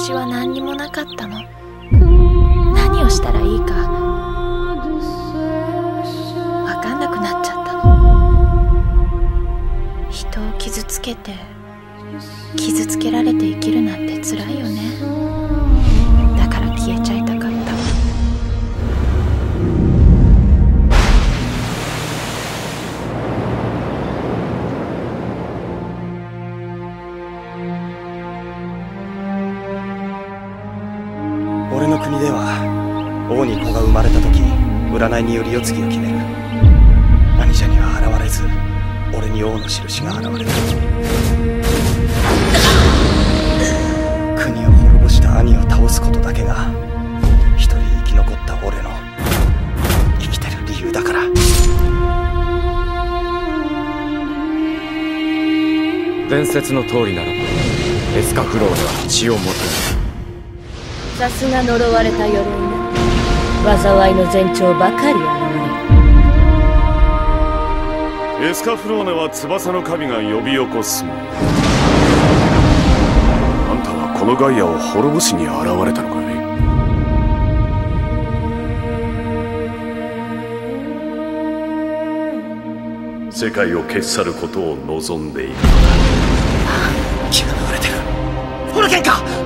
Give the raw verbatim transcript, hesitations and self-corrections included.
印は何にもなかったの。何をしたらいいか分かんなくなっちゃったの。人を傷つけて傷つけられて生きるなんて辛いよね。だから消えちゃいたかった。 俺の国では王に子が生まれた時占いにより世継ぎを決める。兄者には現れず俺に王の印が現れた。国を滅ぼした兄を倒すことだけが一人生き残った俺の生きてる理由だから。 伝説の通りならばエスカフローネは血を求める。 さすが呪われた鎧な。災いの前兆ばかり現れる。エスカフローネは翼の神が呼び起こすもの。あんたはこのガイアを滅ぼしに現れたのかい？世界を消し去ることを望んでいるのだ。 気が流れてる。ホルケンか。